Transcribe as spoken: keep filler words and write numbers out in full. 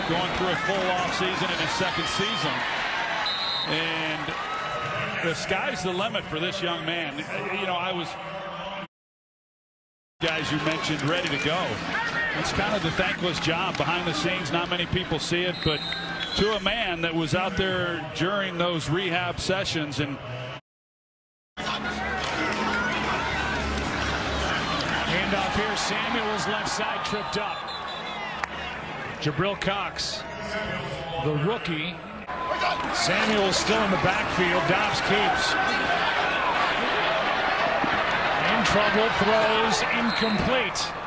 going through a full off season in his second season. And the sky's the limit for this young man. You know, I was, guys you mentioned, ready to go. It's kind of the thankless job behind the scenes. Not many people see it, but to a man that was out there during those rehab sessions. And handoff here, Samuel's left side tripped up. Jabril Cox, the rookie. Samuel's still in the backfield. Dobbs keeps. In trouble, throws incomplete.